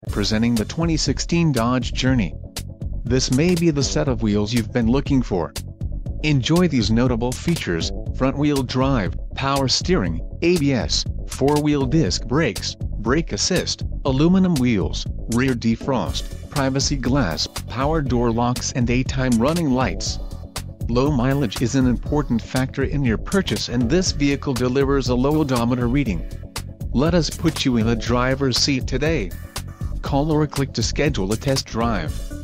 Presenting the 2016 Dodge Journey. This may be the set of wheels you've been looking for. Enjoy these notable features: front-wheel drive, power steering, ABS, 4-wheel disc brakes, brake assist, aluminum wheels, rear defrost, privacy glass, power door locks and daytime running lights. Low mileage is an important factor in your purchase, and this vehicle delivers a low odometer reading. Let us put you in the driver's seat today. Call or click to schedule a test drive.